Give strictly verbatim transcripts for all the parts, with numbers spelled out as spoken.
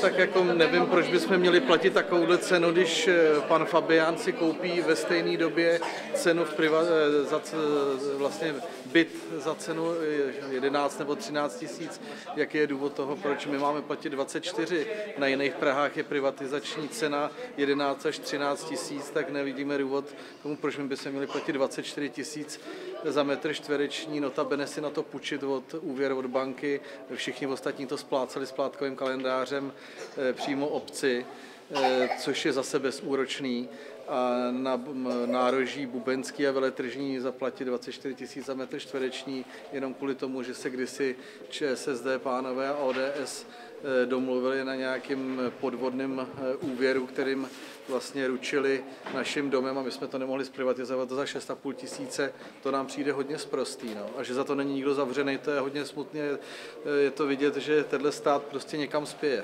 tak jako nevím, proč bychom měli platit takovouhle cenu, když pan Fabián si koupí ve stejné době cenu v priva, za, vlastně byt za cenu jedenáct nebo třináct tisíc. Jaký je důvod toho, proč my máme platit dvacet čtyři? Na jiných Prahách je privatizační cena jedenáct až třináct tisíc, tak nevidíme důvod tomu, proč my bychom měli platit dvacet čtyři tisíc za metr čtvereční, notabene si na to půjčit od úvěr od banky. Všichni ostatní to spláceli splátkovým kalendářem přímo obci, což je zase bezúročný. A na nároží Bubenský a Veletržní zaplatit dvacet čtyři tisíc za metr čtvereční jenom kvůli tomu, že se kdysi ČSSD, pánové a O D S domluvili na nějakým podvodným úvěru, kterým vlastně ručili naším domem a my jsme to nemohli zprivatizovat za šest a půl tisíce, to nám přijde hodně sprostý. No. A že za to není nikdo zavřený, to je hodně smutně, je to vidět, že tenhle stát prostě někam spěje.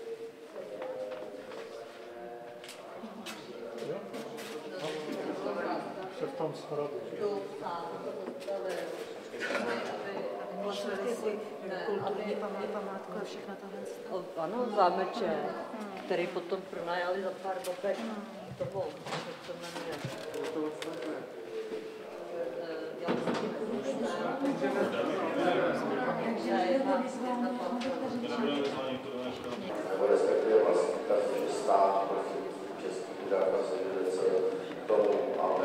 Kulturní památku a všechno tohle. Ano, zámeče, který potom pronajali za pár babek. To bylo, co jmenuje. Já jsem tím nebo respektive vlastně že stát Český úřad se k tomu, aby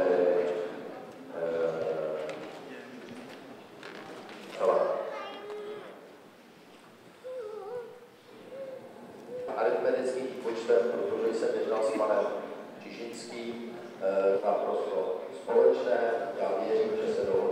aritmetickým počtem, protože jsem jednal s panem Čižinským naprosto společné. Já věřím, že se dohodneme.